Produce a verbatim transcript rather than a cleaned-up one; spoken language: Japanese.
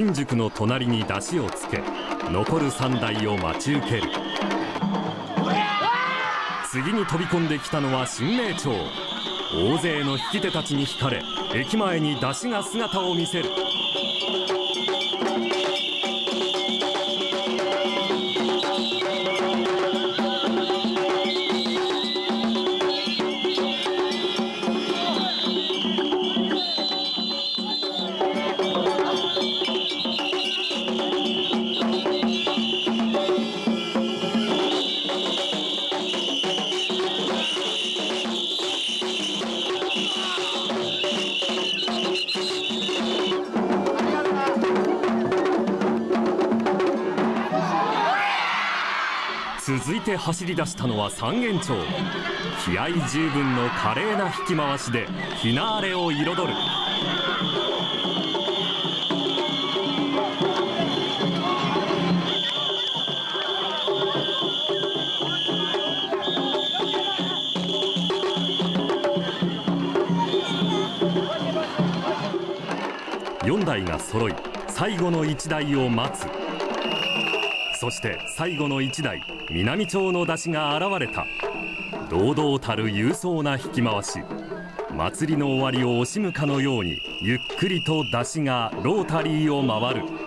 新宿の隣に出汁をつけ、残るさんだいを待ち受ける。次に飛び込んできたのは新名町。大勢の引き手たちに引かれ、駅前に出汁が姿を見せる。続いて走り出したのは三軒町。気合十分の華麗な引き回しでフィナーレを彩る。よんだいが揃い、最後のいちだいを待つ。そして最後のいちだい、南町の出汁が現れた。堂々たる勇壮な引き回し。祭りの終わりを惜しむかのようにゆっくりと出汁がロータリーを回る。